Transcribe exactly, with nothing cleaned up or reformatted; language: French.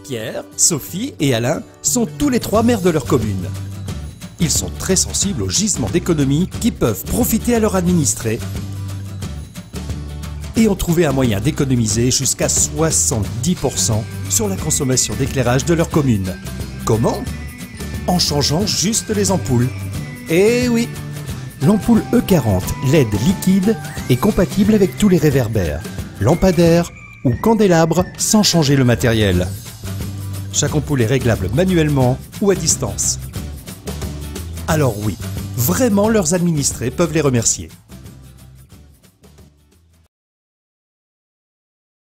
Pierre, Sophie et Alain sont tous les trois maires de leur commune. Ils sont très sensibles aux gisements d'économie qui peuvent profiter à leurs administrés et ont trouvé un moyen d'économiser jusqu'à soixante-dix pour cent sur la consommation d'éclairage de leur commune. Comment ? En changeant juste les ampoules. Eh oui, l'ampoule E quarante L E D liquide est compatible avec tous les réverbères, lampadaires ou candélabres sans changer le matériel. Chaque ampoule est réglable manuellement ou à distance. Alors oui, vraiment leurs administrés peuvent les remercier.